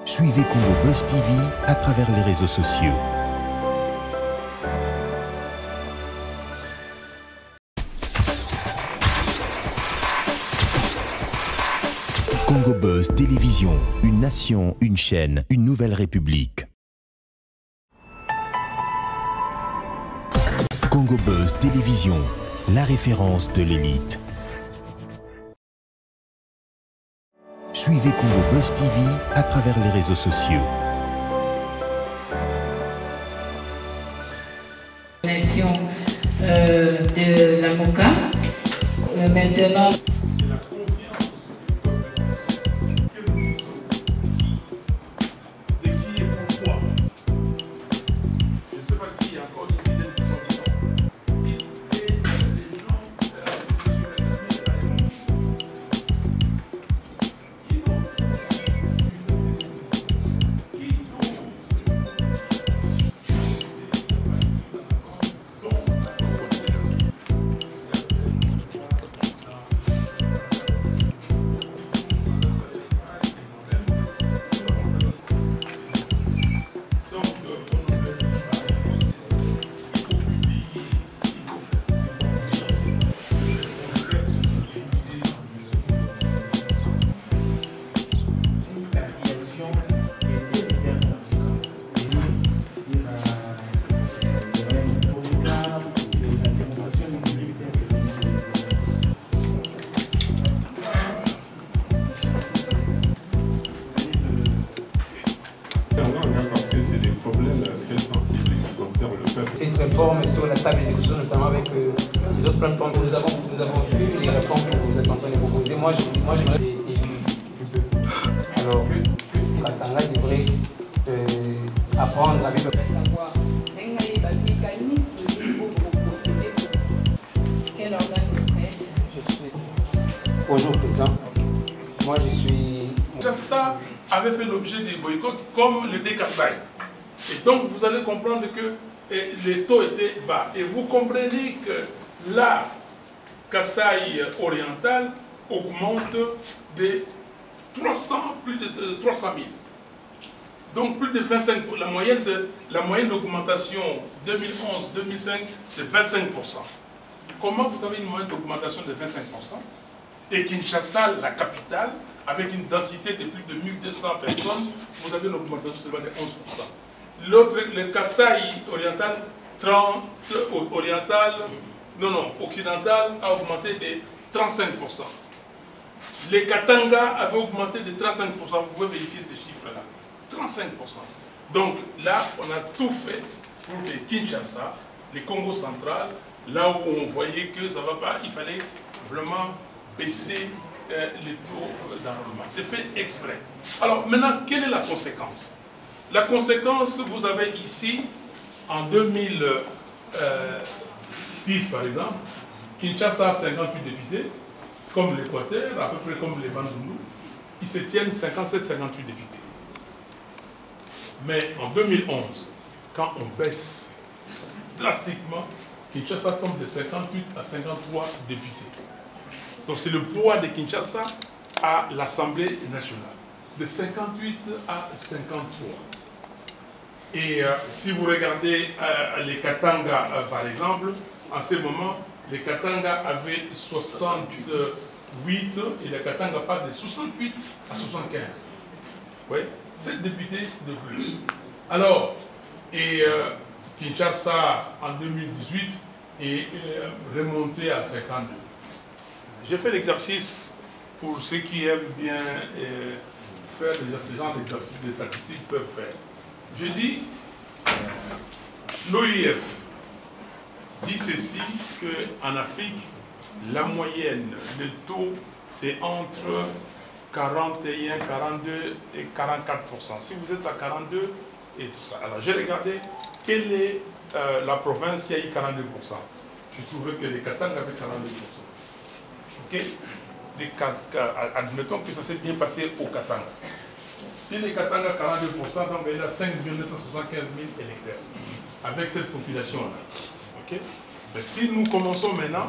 Suivez Congo Buzz TV à travers les réseaux sociaux. Congo Buzz Télévision, une nation, une chaîne, une nouvelle république. Congo Buzz Télévision, la référence de l'élite. Suivez Congo Buzz TV à travers les réseaux sociaux. Nation de la MOCA. Maintenant. C'est une réforme sur la table des discussions, notamment avec les autres plateformes que nous avons vues, les réformes que vous êtes en train de proposer. Moi, j'aimerais des élus du peuple. Alors, la Tanga devrait apprendre à vivre. Savoir mécanisme pour procéder pour quel organe de presse. Bonjour, Président. Moi, je suis... Ça avait fait l'objet des boycotts comme le Dékassai. Et donc, vous allez comprendre que les taux étaient bas. Et vous comprenez que la Kasaï orientale augmente de 300, plus de 300 000. Donc plus de 25 %. La moyenne d'augmentation 2011-2005, c'est 25 %. Comment vous avez une moyenne d'augmentation de 25 % et Kinshasa, la capitale, avec une densité de plus de 1200 personnes, vous avez une augmentation seulement de 11 %. L'autre, le Kasaï oriental, occidental, a augmenté de 35 %. Les Katanga avaient augmenté de 35 %. Vous pouvez vérifier ces chiffres-là. 35 %. Donc là, on a tout fait pour que Kinshasa, les Congo central, là où on voyait que ça ne va pas, il fallait vraiment baisser les taux d'enrôlement. C'est fait exprès. Alors maintenant, quelle est la conséquence? La conséquence, vous avez ici, en 2006 par exemple, Kinshasa a 58 députés, comme l'Équateur, à peu près comme les Bandundu, ils se tiennent 57-58 députés. Mais en 2011, quand on baisse drastiquement, Kinshasa tombe de 58 à 53 députés. Donc c'est le poids de Kinshasa à l'Assemblée nationale, de 58 à 53. Et si vous regardez les Katanga, par exemple, en ce moment, les Katanga avaient 68 et les Katanga pas de 68 à 75. Oui, 7 députés de plus. Alors, Kinshasa, en 2018, est remonté à 52. J'ai fait l'exercice pour ceux qui aiment bien faire ce genre d'exercice, les statistiques peuvent faire. Je dis, l'OIF dit ceci, qu'en Afrique, la moyenne, le taux, c'est entre 41, 42 et 44 %. Si vous êtes à 42 et tout ça. Alors j'ai regardé quelle est la province qui a eu 42 %. Je trouvais que les Katanga avaient 42 %. Ok, admettons que ça s'est bien passé au Katanga. Si les Katanga 42%, donc il y a 5 975 000 électeurs avec cette population-là. Okay? Mais si nous commençons maintenant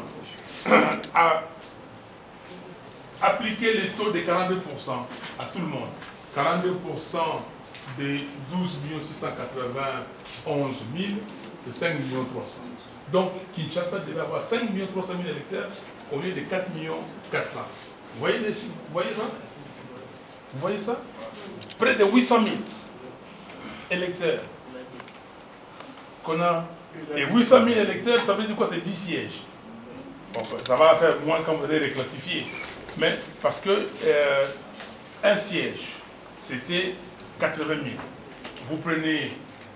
à appliquer les taux de 42% à tout le monde, 42% des 12 691 000 de 5 300 000. Donc Kinshasa devait avoir 5 300 000 électeurs au lieu de 4 400 000. Vous voyez ça? Vous voyez ça? Près de 800 000 électeurs qu'on a. Et 800 000 électeurs, ça veut dire quoi? C'est 10 sièges. Bon, ça va faire moins quand vous allez les classifier. Mais parce que un siège, c'était 80 000. Vous prenez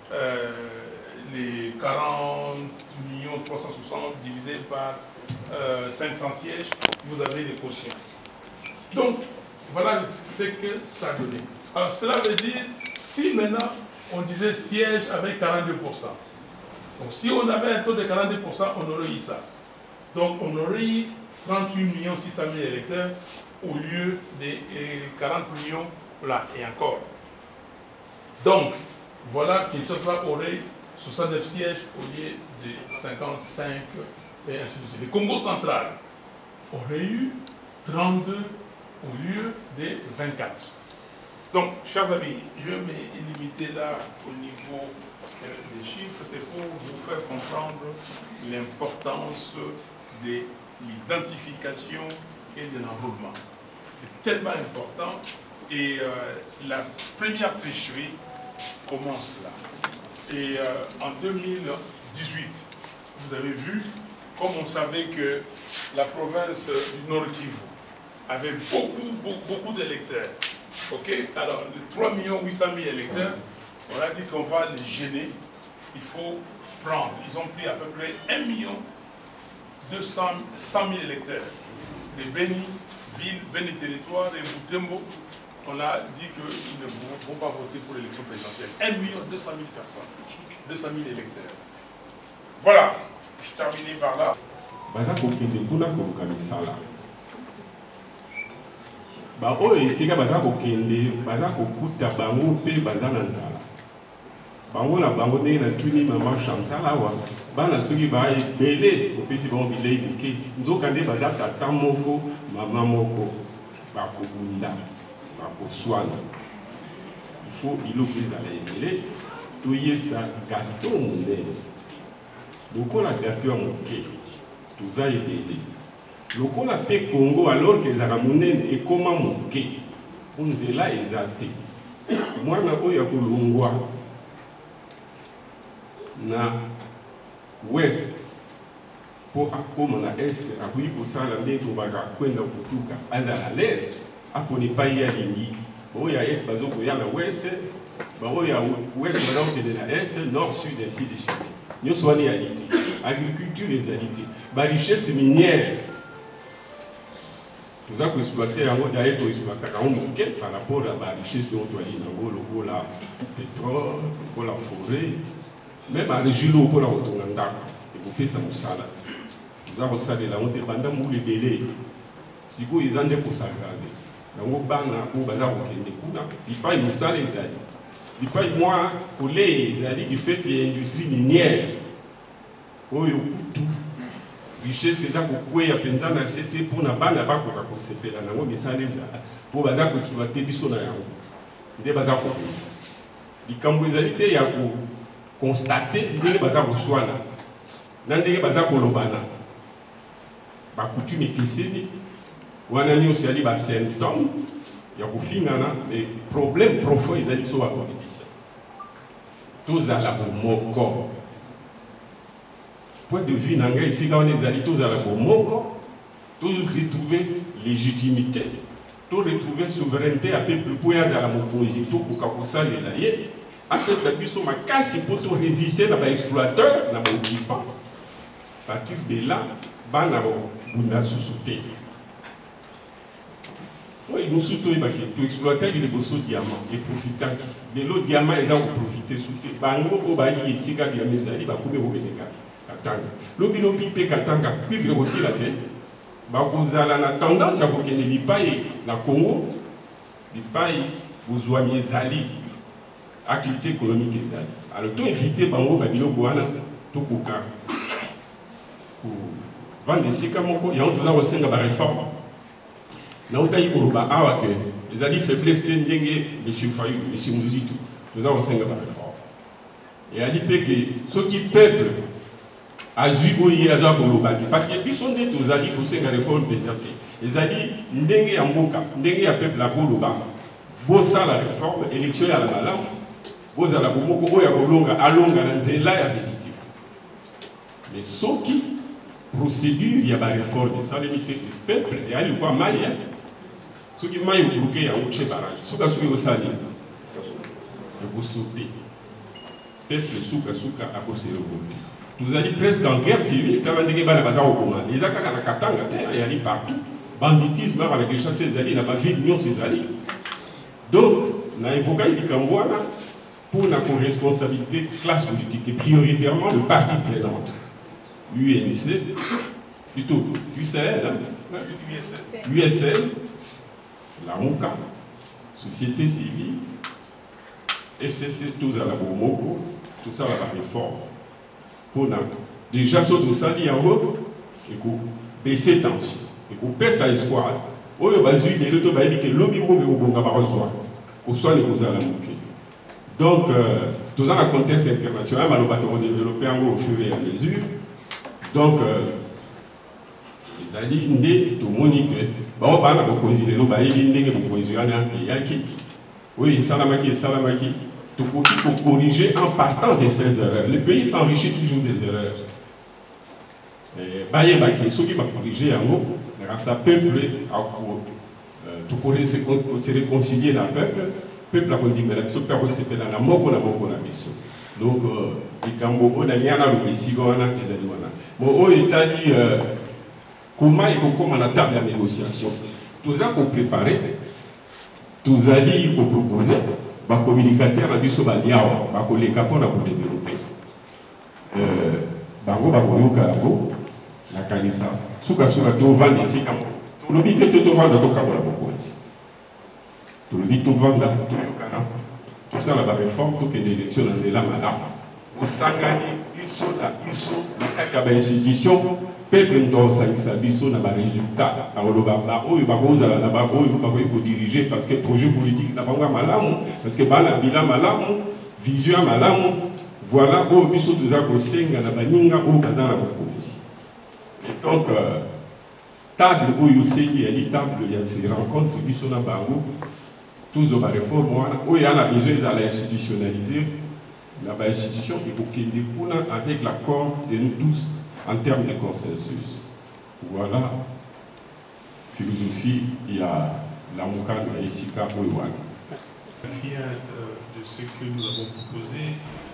les 40 360 divisé par 500 sièges, vous avez les quotients. Donc, voilà ce que ça donnait. Alors, cela veut dire, si maintenant on disait siège avec 42%, donc si on avait un taux de 42%, on aurait eu ça. Donc, on aurait eu 38 600 000 électeurs au lieu des 40 millions là, et encore. Donc, voilà Kinshasa aurait 69 sièges au lieu de 55 et ainsi de suite. Le Congo central aurait eu 32 au lieu de 24. Donc, chers amis, je vais me limiter là au niveau des chiffres. C'est pour vous faire comprendre l'importance de l'identification et de l'enrôlement. C'est tellement important. Et la première tricherie commence là. Et en 2018, vous avez vu, comme on savait que la province du Nord Kivu avait beaucoup d'électeurs. Ok, alors les 3 800 000 électeurs, on a dit qu'on va les gêner. Il faut prendre. Ils ont pris à peu près 1 200 000 électeurs. Les Béni, Ville, Béni Territoire et Boutembo, on a dit qu'ils ne vont pas voter pour l'élection présidentielle. 1 200 000 personnes, 200 000 électeurs. Voilà, je termine par là. Oyo esika baza kokende baza kokuta bango mpe baza na nzala bango na bango ndenge natuni mama Chantal awa bana soki baya ebele opesi bango bilei mike nzoka nde baza tata moko mama moko bakobunda bakoswana ifo biloko ezala ebele toyesa gato monene lokola gato ya moke toza ebele lokola pe Congo alors que ezaka monene ekoma moke nzela eza te mwana oyo akolongwa na west po akoma na est akoki kosala nde tobaka kwenda futuka azala l'est apona epai ya lingi baoyo ya est bazokoya na west baoyo ya west bazakokende na est nord sud ainsi de suite nyonso wana eyali te agriculture ezali te barichesse minière nous avons exploité par rapport à la richesse de notre la pétrole, pour la forêt, même à la région pour la Rotondaka, et pour ça nous salade. Nous avons salé la honte pendant nous les délais. Si vous y allez pour s'aggraver, nous avons banna pour bazar au Kenya. Il pas nous salé les alliés. Il pas moi pour les alliés du fait de l'industrie minière. Oh yo tout. Richesse eza kokwea penza na sete mpona bana bakoka kosepela nango misala ezala mpo baza koexploite biso na yango nde baza kokoma likambo ezali te ya kokonstate ndenge baza koswana na ndenge baza kolobana bakutume ekeseni wana nyonso ezali basymptome ya kofingana mais problème profond ezali biso bapoliticien tozala bomoko point de vue nanga ici quand on est allé tous à la bomoko, tous retrouver légitimité, tous retrouver souveraineté à peuple pour y aller à la opposition pour qu'on s'en aille. Après ça, ils sont ma casse pour tout résister à l'exploiteur, à l'occupant. À partir de là, bana buna sous-sauté. Faut nous soutenir parce que tout exploiter les beaux diamants et profitant de l'autre diamant ils ont profité sous bango au bail ici quand il y a mes alliés, bah combien vous mettez L'opinion pipe katanga cuivre aussi la tête. Vous avez la tendance à vous que les pays na Congo, les pays vous oignez zali activité économique et zali. Alors tout éviter bango babilo boana tout kuka. Vendre sika moko ya on doit resenga ba réforme. Na utayi koloba awa ke Les alliés faiblesse de M. Fayou, M. Mouzitou, nous avons 5 réformes. Et à dit que ceux qui peuplent à Zuboyi, à Zabolobaki, parce qu'ils sont des tous alliés pour 5 réformes présidentielles. Les alliés, n'engue à Moka, n'engue à peuple à Boloba, Bossa la réforme, élection à la Malam, Bossa la Bomoko, Oya Bolonga, Alonga, Zela et Abilité. Mais ceux qui procédure, il y a des réformes, ça limite le peuple, et il y a quoi maille. Ceux qui maillent au bloqué à Ouché Barrage, ceux qui sont au Sali, vous sautez. Peuple souka à cause de l'eau. Nous allons presque en guerre civile, quand on a des bazar au Koma. Les Akaka na Katanga, il y a partout. Banditisme, avec les chasseurs, ils n'ont pas vu de ces alliés. Donc, on a évoqué les Kambouana pour la responsabilité classe politique et prioritairement le parti prenant. l'UNC, plutôt UCL, USL, la MOCA, Société civile, FCC, tout ça, la Bomoko, tout ça va réforme. Pour déjà, ce tout ça, il y a un autre, et qu'on baisse tension, et qu'on baisse à espoir. Oh, il y a des gens qui ont dit que l'objet qu'on soit les causes à la moquée. Donc, tout ça, dans le contexte international, nous avons développé au fur et à mesure. Donc, les alliés, tout le monde dit que, on va considérer oui, Salamaki, tout pour corriger en partant de ces erreurs. Le pays s'enrichit toujours des erreurs. Ceux qui vont corriger en haut, grâce à peuple, tout pour se réconcilier dans le peuple a dit, mais ce peuple s'est fait dans la mort, donc, les Cambo, il y a un Sigo, il y a des comment il faut comme à la table de négociation. Tout ça qu'on préparait, tous les alliés qu'on proposait, les communicateurs ont dit que les capons ont développé. Bango, la Kanisa, Souka Souka, tout vend ici, tout le but est de vendre dans le Kabola. Tout le but est de vendre dans le Yokana. Tout ça, la réforme, tout que l'élection dans la madame. Au Sangani, ils sont là, dans la institution. Peuple dans sa biso n'a pas résultat. Il faut diriger parce que le projet politique n'a pas malamu, parce que le bilan malamu, vision malamu, voilà où biso tous a kosenga na baninga où kazana proposition. Et donc table où il y a des tables, il y a ces rencontres biso na bango, tous les réformes où il y a besoin de l'institutionnaliser, la institution et pour qu'il découle avec l'accord de nous tous. En termes de consensus, voilà, philosophie, il y a la Mouka de Isika Ouiwan. Merci. Rien de ce que nous avons proposé,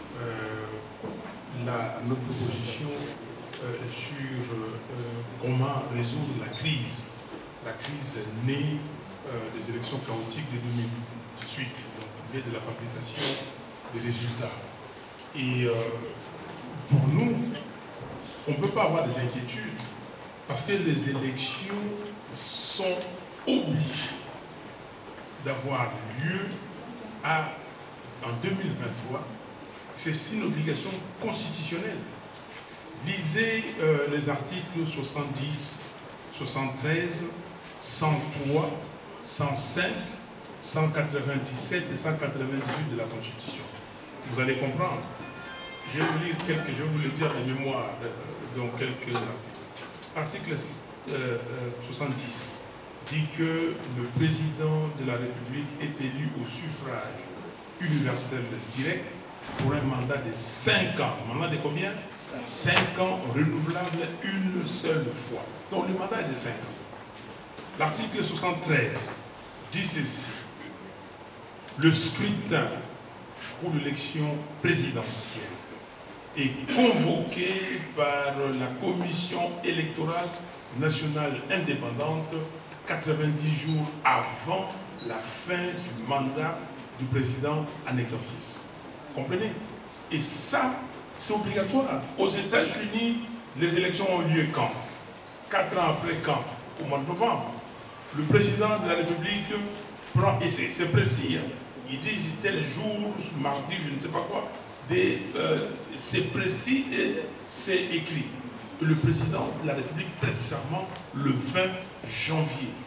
notre proposition sur comment résoudre la crise née des élections chaotiques de 2018, donc née de la fabrication des résultats. Et pour nous, on ne peut pas avoir des inquiétudes parce que les élections sont obligées d'avoir lieu en 2023. C'est une obligation constitutionnelle. Lisez les articles 70, 73, 103, 105, 197 et 198 de la Constitution. Vous allez comprendre. Je vais vous lire je vais vous le dire de mémoire dans quelques articles. Article 70 dit que le président de la République est élu au suffrage universel direct pour un mandat de 5 ans. Un mandat de combien? 5 ans renouvelable une seule fois. Donc le mandat est de 5 ans. L'article 73 dit ceci. Le scrutin pour l'élection présidentielle est convoqué par la Commission électorale nationale indépendante 90 jours avant la fin du mandat du président en exercice. Comprenez? Et ça, c'est obligatoire. Aux États-Unis, les élections ont lieu quand? 4 ans après quand? Au mois de novembre. Le président de la République prend, et c'est précis, ils disent tel jour, mardi, je ne sais pas quoi, c'est précis et c'est écrit. Le président de la République prête serment le 20 janvier.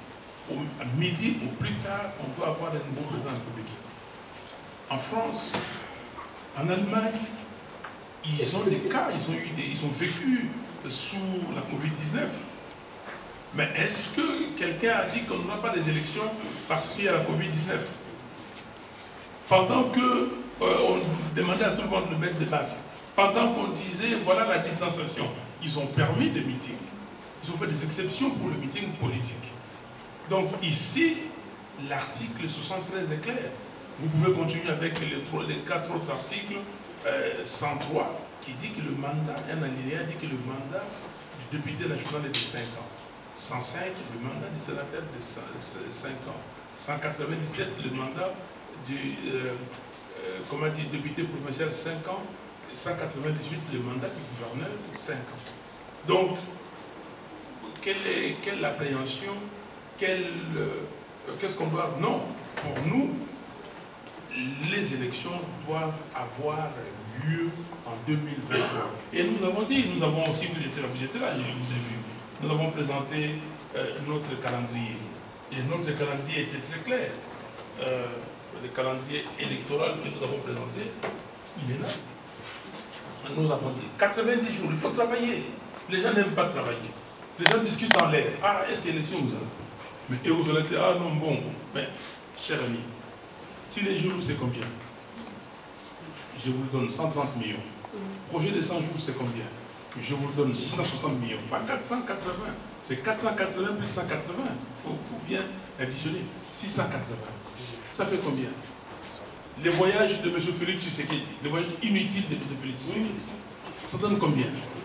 à midi ou plus tard, on doit avoir un nouveau président de la République. En France, en Allemagne, ils ont des cas, ils ont vécu sous la Covid-19. Mais est-ce que quelqu'un a dit qu'on n'aura pas des élections parce qu'il y a la Covid-19? Pendant qu'on demandait à tout le monde de mettre des masques, pendant qu'on disait voilà la distanciation, ils ont permis des meetings. Ils ont fait des exceptions pour le meeting politique. Donc ici, l'article 73 est clair. Vous pouvez continuer avec les 4 autres articles. 103 qui dit que le mandat, un alinéa dit que le mandat du député national est de 5 ans. 105, le mandat du sénateur de 5 ans. 197, le mandat du député provincial 5 ans. Et 198, le mandat du gouverneur 5 ans. Donc, quelle appréhension, qu'est-ce qu'on doit... Non, pour nous, les élections doivent avoir lieu en 2023. Et nous avons dit, nous avons aussi, vous étiez là, je vous ai vu, nous avons présenté notre calendrier. Et notre calendrier était très clair. Le calendrier électoral que nous avons présenté, il est là. Nous avons dit 90 jours, il faut travailler. Les gens n'aiment pas travailler. Les gens discutent en l'air. Ah, est-ce qu'il y a élection vous avez? Mais et vous allez dire, ah non, bon. Mais, cher ami, si les jours, c'est combien? Je vous donne 130 millions. Projet de 100 jours, c'est combien? Je vous donne 660 millions. Pas 480. C'est 480 plus 180. Il faut bien additionner. 680. Ça fait combien? Les voyages de M. Félix Tshisekedi, les voyages inutiles de M. Félix Tshisekedi, ça donne combien?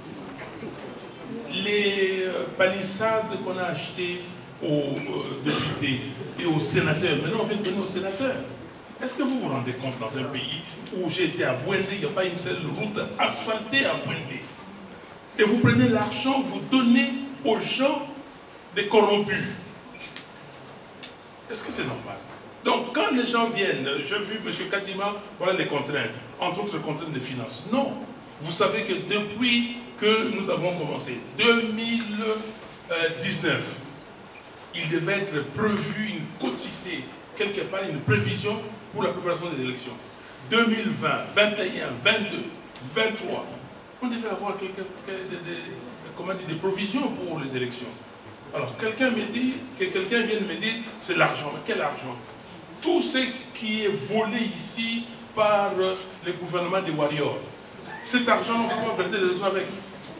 Les palissades qu'on a achetées aux députés et aux sénateurs, maintenant on vient de donner aux sénateurs. Est-ce que vous vous rendez compte dans un pays où j'ai été à Bouendé, il n'y a pas une seule route asphaltée à Bouendé, et vous prenez l'argent, vous donnez aux gens des corrompus? Est-ce que c'est normal? Donc quand les gens viennent, j'ai vu M. Kadima, voilà les contraintes, entre autres contraintes de finances. Non, vous savez que depuis que nous avons commencé, 2019, il devait être prévu une quotité, quelque part une prévision pour la préparation des élections. 2020, 21, 22, 23, on devait avoir des provisions pour les élections. Alors quelqu'un me dit, que quelqu'un vient de me dire, c'est l'argent. Mais quel argent? Tout ce qui est volé ici par le gouvernement des warriors, cet argent, on va pas les autres avec.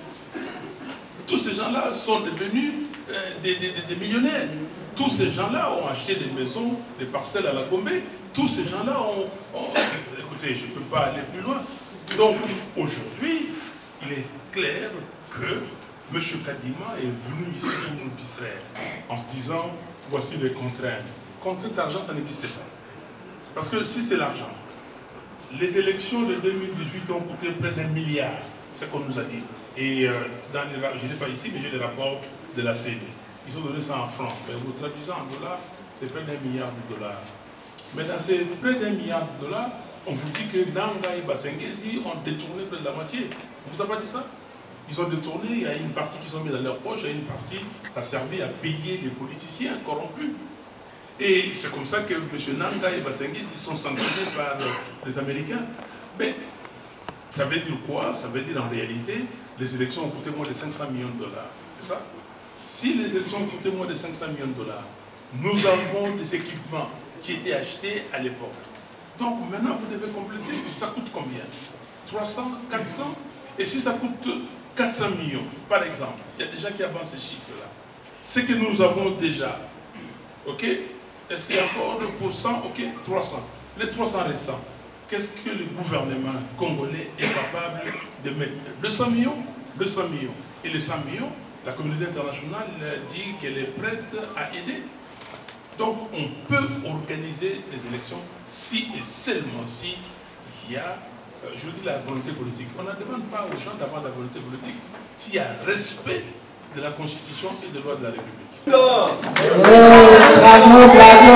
Tous ces gens-là sont devenus des millionnaires. Tous ces gens-là ont acheté des maisons, des parcelles à la Gombe. Tous ces gens-là ont... Écoutez, je ne peux pas aller plus loin. Donc, aujourd'hui, il est clair que M. Kadima est venu ici pour nous distraire, en se disant, voici les contraintes. Contrainte d'argent, ça n'existait pas. Parce que si c'est l'argent, les élections de 2018 ont coûté près d'1 milliard, c'est ce qu'on nous a dit. Et dans les, je n'ai pas ici, mais j'ai des rapports de la CENI. Ils ont donné ça en francs. Mais vous traduisez en dollars, c'est près d'1 milliard de dollars. Mais dans ces près d'1 milliard de dollars, on vous dit que Nanga et Basengezi ont détourné près de la moitié. On ne vous a pas dit ça? Ils ont détourné, il y a une partie qu'ils ont mis dans leur poche, il y a une partie, ça a servi à payer les politiciens corrompus. Et c'est comme ça que M. Nanga et Basengezi sont sanctionnés par les Américains. Mais ça veut dire quoi? Ça veut dire en réalité, les élections ont coûté moins de 500 millions de dollars. C'est ça? Si les élections ont coûté moins de 500 millions de dollars, nous avons des équipements qui étaient achetés à l'époque. Donc maintenant, vous devez compléter. Ça coûte combien? 300, 400? Et si ça coûte 400 millions, par exemple, il y a des gens qui avancent ces chiffres-là. Ce que nous avons déjà, ok? Est-ce qu'il y a encore 2%? Ok, 300. Les 300 restants, qu'est-ce que le gouvernement congolais est capable de mettre? 200 millions? 200 millions. Et les 100 millions, la communauté internationale dit qu'elle est prête à aider. Donc on peut organiser les élections si et seulement si il y a, je veux dire, la volonté politique. On ne demande pas aux gens d'avoir la volonté politique s'il y a respect de la Constitution et des lois de la République. Bravo, bravo, bravo.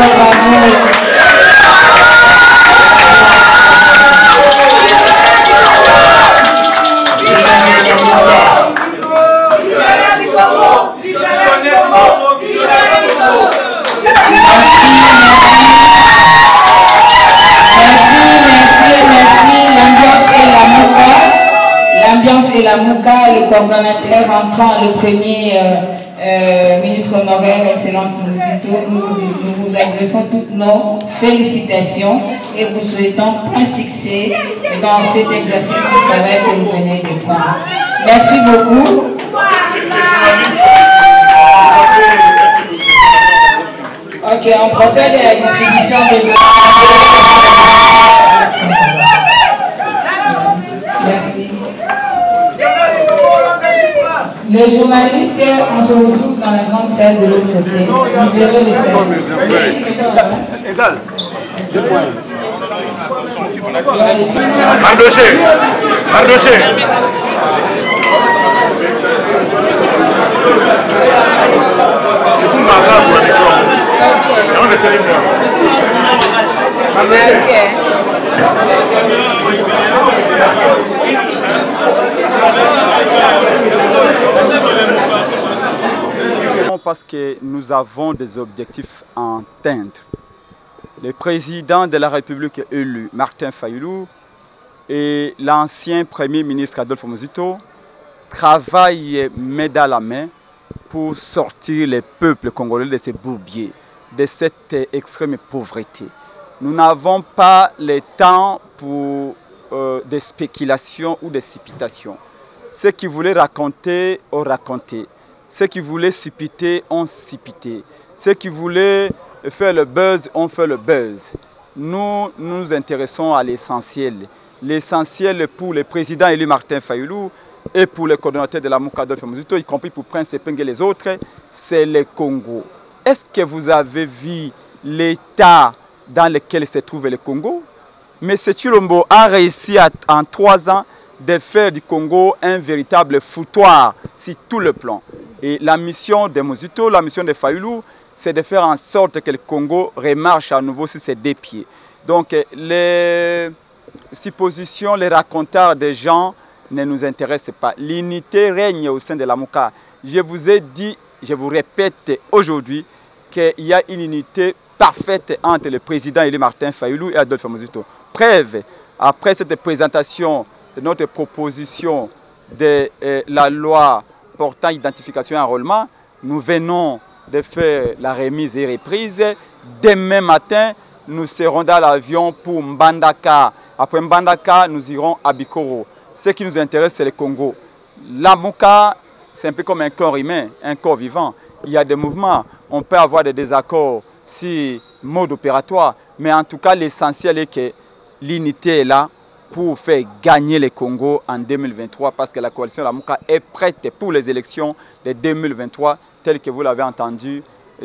la MOUCA, le coordonnateur entrant, le premier ministre honoraire, Excellence Muzito, nous vous adressons toutes nos félicitations et vous souhaitons plein succès dans cet exercice de travail que vous venez de prendre. Merci beaucoup. Ok, on procède à la distribution des Merci. Les journalistes, on se retrouve dans la grande salle de l'autre côté. Libérez les salles. Égal. 2 points. Mardoché. Mardoché. Parce que nous avons des objectifs à atteindre. Le président de la République élu, Martin Fayulu, et l'ancien Premier ministre Adolphe Muzito travaillent main dans la main pour sortir le peuple congolais de ces bourbiers, de cette extrême pauvreté. Nous n'avons pas le temps pour des spéculations ou des supputations. Ceux qui voulaient raconter ont raconté. Ceux qui voulaient suppiter ont suppité. Ceux qui voulaient faire le buzz ont fait le buzz. Nous nous intéressons à l'essentiel. L'essentiel pour le président élu Martin Fayulu et pour le coordonnateur de la MOUCA Adolphe Muzito, y compris pour Prince Epenge et les autres, c'est le Congo. Est-ce que vous avez vu l'état dans lequel se trouve le Congo? M. Chilombo a réussi en 3 ans de faire du Congo un véritable foutoir sur tout le plan. Et la mission de Muzito, la mission de Fayulu, c'est de faire en sorte que le Congo remarche à nouveau sur ses 2 pieds. Donc les suppositions, les racontards des gens ne nous intéressent pas. L'unité règne au sein de la MOUCA. Je vous ai dit, je vous répète aujourd'hui, qu'il y a une unité parfaite entre le président élu Martin Fayulu et Adolphe Muzito. Preuve, après cette présentation de notre proposition de la loi portant identification et enrôlement, nous venons de faire la remise et reprise. Demain matin, nous serons dans l'avion pour Mbandaka. Après Mbandaka, nous irons à Bikoro. Ce qui nous intéresse, c'est le Congo. La MOUCA, c'est un peu comme un corps humain, un corps vivant. Il y a des mouvements, on peut avoir des désaccords si mode opératoire, mais en tout cas, l'essentiel est que l'unité est là pour faire gagner le Congo en 2023 parce que la coalition de la MOUCA est prête pour les élections de 2023 telles que vous l'avez entendu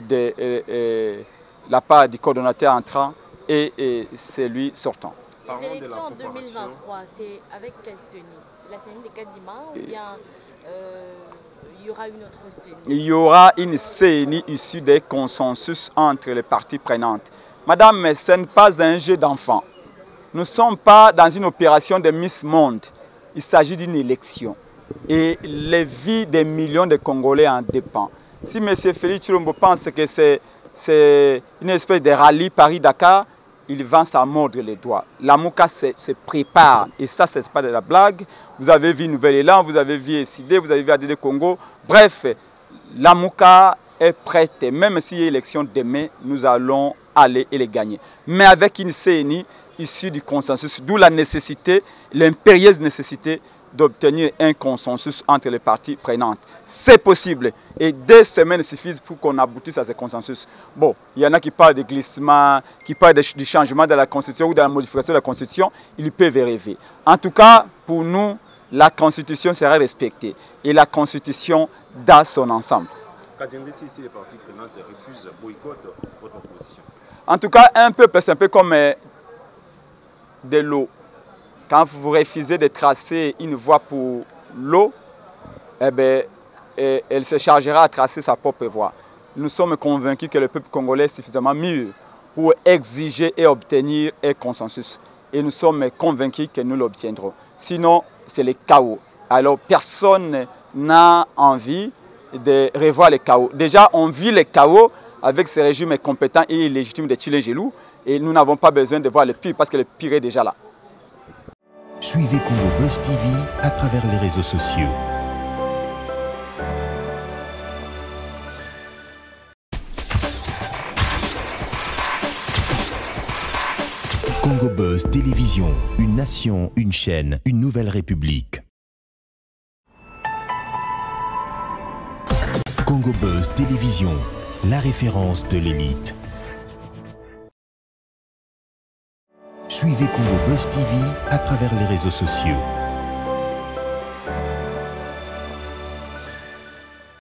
de la part du coordonnateur entrant et celui sortant. Les élections en 2023, c'est avec quelle CENI? La CENI de Kadima ou bien il y aura une autre CENI? Il y aura une CENI issue des consensus entre les parties prenantes. Madame, ce n'est pas un jeu d'enfant. Nous ne sommes pas dans une opération de Miss Monde. Il s'agit d'une élection. Et les vies des millions de Congolais en dépendent. Si M. Félix Chilombo pense que c'est une espèce de rallye Paris-Dakar, il va s'en mordre les doigts. La MOUCA se prépare. Et ça, ce n'est pas de la blague. Vous avez vu Nouvel Élan, vous avez vu SID, vous avez vu ADD Congo. Bref, la MOUCA est prête. Même s'il y a élection demain, nous allons aller et les gagner. Mais avec une CENI issue du consensus, d'où la nécessité, l'impérieuse nécessité d'obtenir un consensus entre les parties prenantes. C'est possible. Et 2 semaines suffisent pour qu'on aboutisse à ce consensus. Bon, il y en a qui parlent de glissement, qui parlent du changement de la Constitution ou de la modification de la Constitution. Ils peuvent rêver. En tout cas, pour nous, la Constitution sera respectée. Et la Constitution dans son ensemble. Qu'attendez-vous si les parties prenantes refusent, boycottent votre position? En tout cas, c'est un peu comme de l'eau. Quand vous refusez de tracer une voie pour l'eau, elle se chargera à tracer sa propre voie. Nous sommes convaincus que le peuple congolais est suffisamment mûr pour exiger et obtenir un consensus. Et nous sommes convaincus que nous l'obtiendrons. Sinon, c'est le chaos. Alors, personne n'a envie de revoir le chaos. Déjà, on vit le chaos avec ce régime incompétent et illégitime de Tshilé Gelou. Et nous n'avons pas besoin de voir le pire parce que le pire est déjà là. Suivez Congo Buzz TV à travers les réseaux sociaux. Congo Buzz Télévision, une nation, une chaîne, une nouvelle république. Congo Buzz Télévision, la référence de l'élite. Suivez Congo Buzz TV à travers les réseaux sociaux.